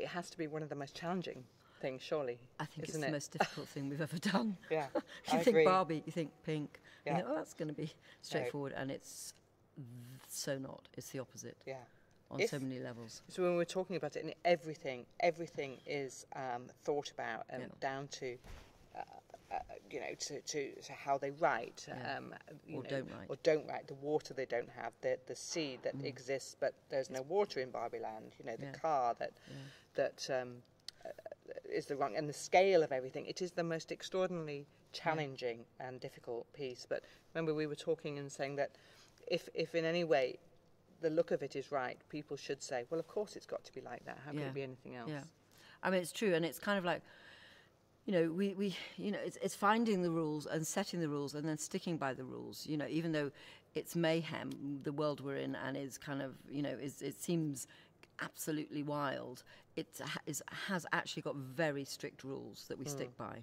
it has to be one of the most challenging things, surely. I think isn't it's the most difficult thing we've ever done. Yeah, You I think agree. Barbie, you think pink, Yeah. you think, oh, that's going to be straightforward, and it's so not. It's the opposite. Yeah. On so many levels. So when we're talking about it, and everything is thought about, and down to to how they write, or don't write, the water they don't have, the sea that exists, but there's no water in Barbie Land. The car that is the wrong, and the scale of everything. It is the most extraordinarily challenging and difficult piece. But remember, we were talking and saying that if in any way the look of it is right, people should say, well, of course it's got to be like that. How could it be anything else? Yeah, I mean, it's true, and it's kind of like, it's finding the rules and setting the rules and then sticking by the rules. Even though it's mayhem, the world we're in, and is kind of, it seems absolutely wild. It has actually got very strict rules that we stick by,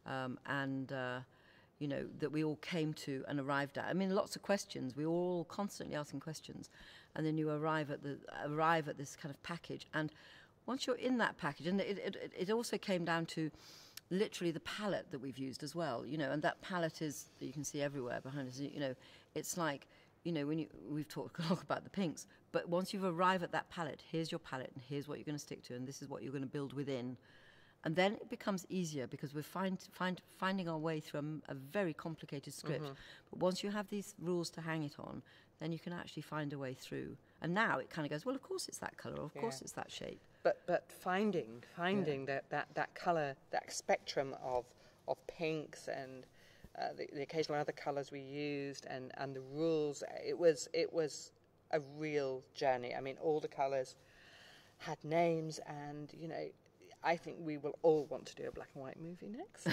that we all came to and arrived at. I mean, lots of questions. We were all constantly asking questions, and then you arrive at this kind of package. And once you're in that package, and it also came down to literally the palette that we've used as well. And that palette is, you can see everywhere behind us. It's like, we've talked a lot about the pinks, but once you've arrived at that palette, here's your palette, and here's what you're going to stick to, and this is what you're going to build within. And then it becomes easier because we're finding our way through a very complicated script. But once you have these rules to hang it on, then you can actually find a way through. And now it kind of goes, well, of course it's that colour, of course it's that shape. But finding that colour, that spectrum of pinks and the occasional other colours we used, and the rules, it was a real journey. I mean, all the colours had names, and I think we will all want to do a black and white movie next.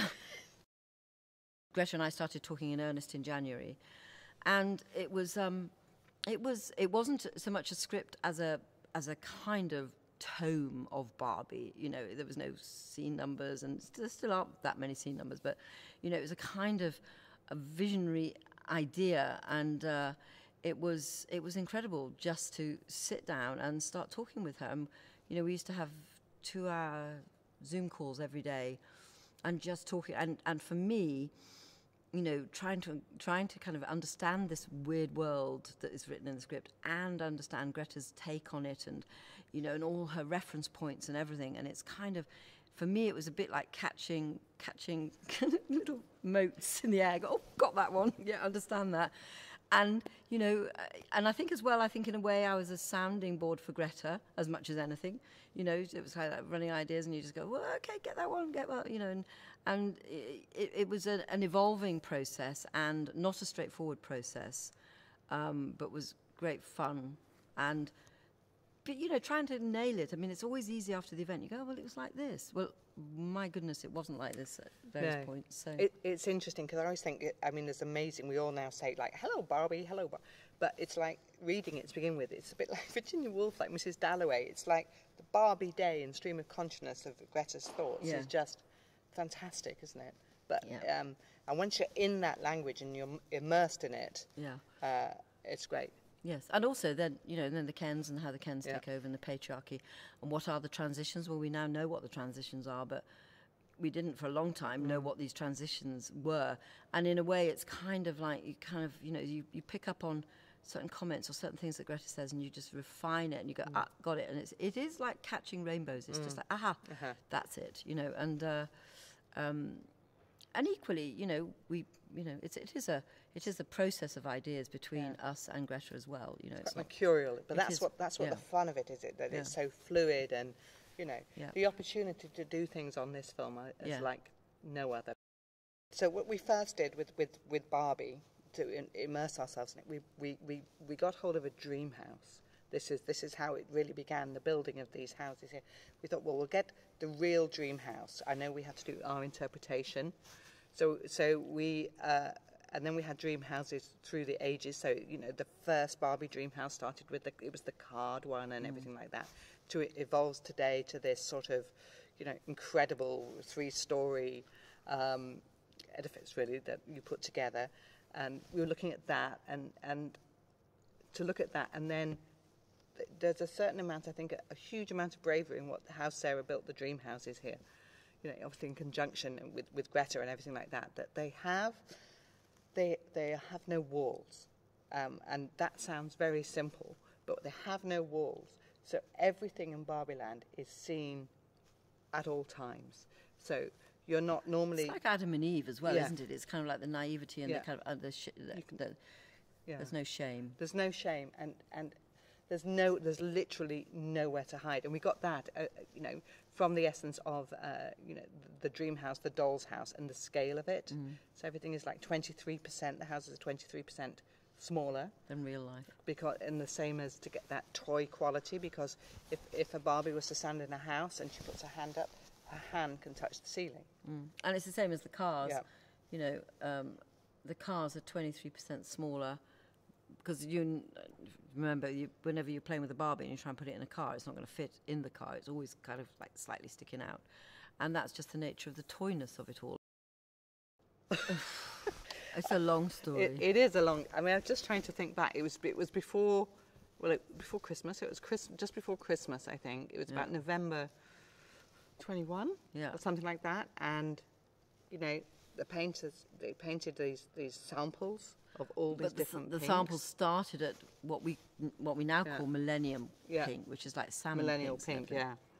Greta and I started talking in earnest in January, and it wasn't so much a script as a kind of tome of Barbie. There was no scene numbers, and there still aren't that many scene numbers, but it was a kind of a visionary idea, and it was incredible just to sit down and start talking with her. And, we used to have 2-hour Zoom calls every day, and just talking. And for me, trying to kind of understand this weird world that is written in the script, and understand Greta's take on it, and and all her reference points and everything. And it's kind of, for me, it was a bit like catching little motes in the air. Oh, got that one. Yeah, understand that. And, and I think as well, in a way I was a sounding board for Greta as much as anything. It was kind of like running ideas, and you just go, well, okay, get that one, and it was an evolving process, and not a straightforward process, but was great fun. But trying to nail it. I mean, it's always easy after the event. You go, well, it was like this. Well, my goodness, it wasn't like this at various points. So it's interesting, because I always think, it's amazing. We all now say, like, hello, Barbie, hello, but it's like reading it to begin with. It's a bit like Virginia Woolf, like Mrs. Dalloway. It's like the Barbie day and stream of consciousness of Greta's thoughts is just fantastic, isn't it? But and once you're in that language and you're immersed in it, it's great. Yes, and also then, then the Kens, and how the Kens take over, and the patriarchy, and what are the transitions. Well, we now know what the transitions are, but we didn't for a long time know what these transitions were. And in a way, it's kind of like you pick up on certain comments or certain things that Greta says, and you just refine it, and you go, got it. And it is like catching rainbows. It's just like, that's it, and equally, it is a process of ideas between us and Greta as well. It's mercurial, but that's what the fun of it is. That it's so fluid, and the opportunity to do things on this film is like no other. So what we first did with Barbie, to immerse ourselves in it, we got hold of a dream house. This is how it really began, the building of these houses here. We thought, well, we'll get the real dream house. I know we had to do our interpretation. So we, and then we had dream houses through the ages. So, the first Barbie dream house started with it was the card one and everything like that. It evolves today to this sort of, incredible 3-story edifice, really, that you put together. And we were looking at that, and to look at that, and then there's a certain amount, I think, a huge amount of bravery in how Sarah built the dream houses here. You know, obviously in conjunction with Greta and everything like that. That they have no walls, and that sounds very simple, but they have no walls. So everything in Barbie Land is seen at all times. So you're not normally... It's like Adam and Eve as well, isn't it? It's kind of like the naivety and the kind of there's no shame. There's no shame, and there's literally nowhere to hide. And we got that, you know, from the essence of, you know, the dream house, the doll's house, and the scale of it. So everything is like 23%. The houses are 23% smaller than real life, and the same as to get that toy quality, because if a Barbie was to stand in a house and she puts her hand up, her hand can touch the ceiling. And it's the same as the cars. You know, the cars are 23% smaller, because you remember, whenever you're playing with a Barbie and you try and put it in a car, it's not going to fit in the car. It's always kind of like slightly sticking out, and that's just the nature of the toyness of it all. It's a long story. It is a long. I mean, I'm just trying to think back. It was before, before Christmas. It was just before Christmas, I think. It was about November 21, or something like that. And you know, they painted these samples of all these different. The samples started at what we now call Millennium Pink, which is like salmon Millennial Pink,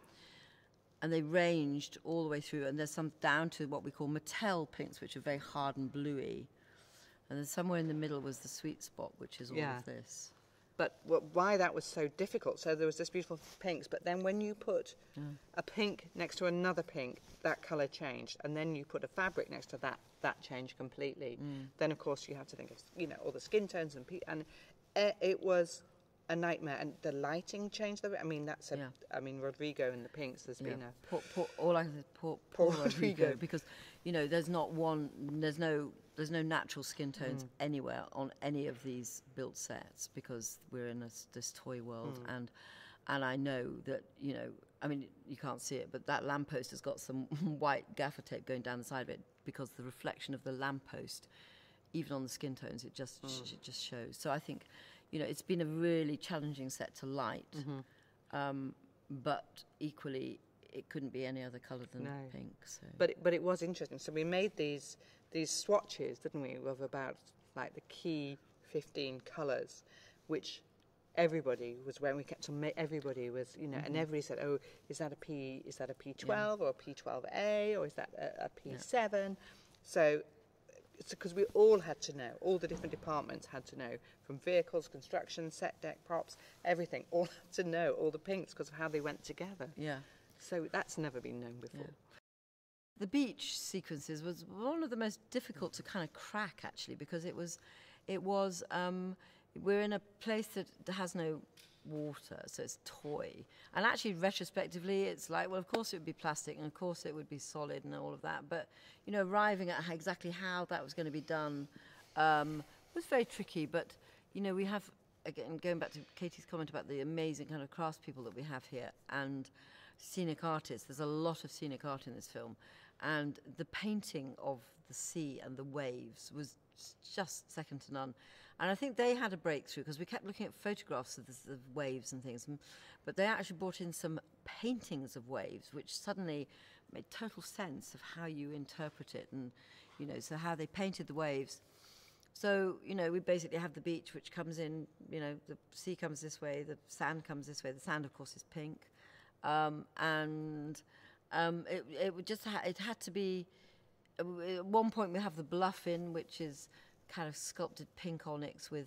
And they ranged all the way through, and there's some down to what we call Mattel pinks, which are very hard and bluey. And then somewhere in the middle was the sweet spot, which is all of this. But why that was so difficult, so there was this beautiful pinks, but then when you put a pink next to another pink, that colour changed. And then you put a fabric next to that changed completely. Then, of course, you have to think of, you know, all the skin tones, and it was a nightmare. And the lighting changed. I mean, I mean, Rodrigo and the pinks, there's been a... all I can say, poor Rodrigo, because, you know, there's no natural skin tones anywhere on any of these built sets, because we're in this toy world, and I know that, you know, I mean, you can't see it, but that lamppost has got some white gaffer tape going down the side of it, because the reflection of the lamppost, even on the skin tones, it just shows. So I think, you know, it's been a really challenging set to light, but equally it couldn't be any other colour than pink. So. But it was interesting. So we made these swatches, didn't we, of about like the key 15 colours, which everybody was wearing. We kept on. Everybody was, you know, and everybody said, "Oh, is that a P12 or a P12A, or is that a P7?" So it's because we all had to know. All the different departments had to know, from vehicles, construction, set deck, props, everything. All had to know all the pinks because of how they went together. Yeah. So that's never been known before. Yeah. The beach sequences was one of the most difficult to kind of crack, actually, because it was we're in a place that has no water, so it's toy. And actually, retrospectively, it's like, well, of course it would be plastic, and of course it would be solid and all of that. But, you know, arriving at exactly how that was going to be done was very tricky. But, you know, we have, again, going back to Katie's comment about the amazing kind of craftspeople that we have here, and scenic artists. There's a lot of scenic art in this film. And the painting of the sea and the waves was just second to none. And I think they had a breakthrough, because we kept looking at photographs of the waves and things, but they actually brought in some paintings of waves, which suddenly made total sense of how you interpret it, and, you know, so how they painted the waves. So, you know, we basically have the beach, which comes in, you know, the sea comes this way, the sand comes this way. The sand, of course, is pink. It had to be. At one point, we have the bluff in, which is kind of sculpted pink onyx with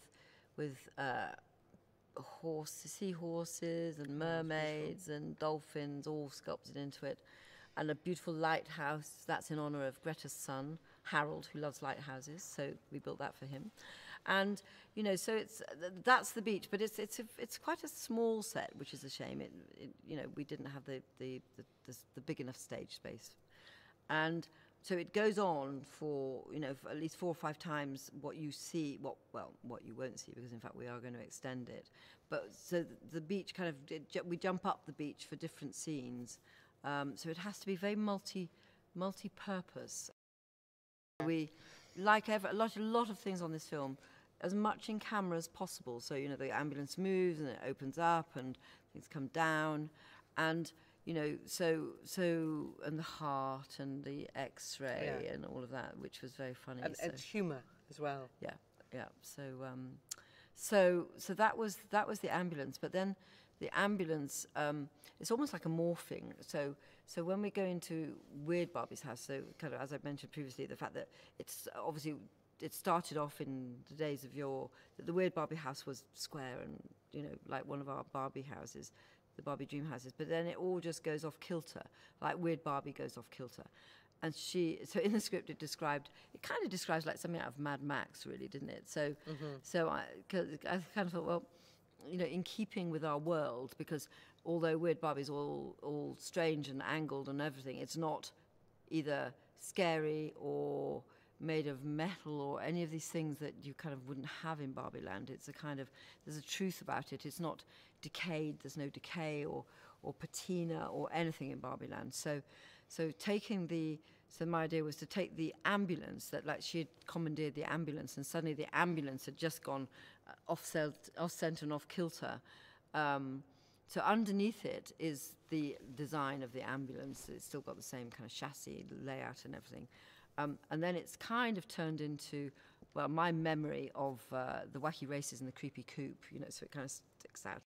seahorses and mermaids and dolphins all sculpted into it, and a beautiful lighthouse that's in honor of Greta's son Harold, who loves lighthouses. So we built that for him, and you know, so that's the beach, but it's quite a small set, which is a shame. You know, we didn't have the big enough stage space, and so it goes on for, you know, for at least 4 or 5 times what you see, what you won't see, because in fact we are going to extend it. But so the beach kind of, we jump up the beach for different scenes, so it has to be very multi-purpose. We, like a lot of things on this film, as much in camera as possible. So, you know, the ambulance moves and it opens up and things come down, and, you know, and the heart and the X-ray and all of that, which was very funny. And humour as well. Yeah, yeah. So that was the ambulance. But then the ambulance, it's almost like a morphing. So when we go into Weird Barbie's house, so kind of as I mentioned previously, the fact that it's obviously, it started off in the days of the Weird Barbie house was square and, you know, like one of our Barbie houses, the Barbie dream houses, but then it all just goes off kilter, like Weird Barbie goes off kilter. And so in the script it kind of describes like something out of Mad Max, really, didn't it? So I kind of thought, well, you know, in keeping with our world, because although Weird Barbie's all strange and angled and everything, it's not either scary or made of metal or any of these things that you kind of wouldn't have in Barbie Land. It's a kind of, there's a truth about it. It's not decayed. There's no decay or patina or anything in Barbie Land. So my idea was to take the ambulance, that like she had commandeered the ambulance, and suddenly the ambulance had just gone off-centre and off-kilter. So underneath it is the design of the ambulance. It's still got the same kind of chassis layout and everything. And then it's kind of turned into, well, my memory of the wacky races and the creepy coupe, you know, so it kind of sticks out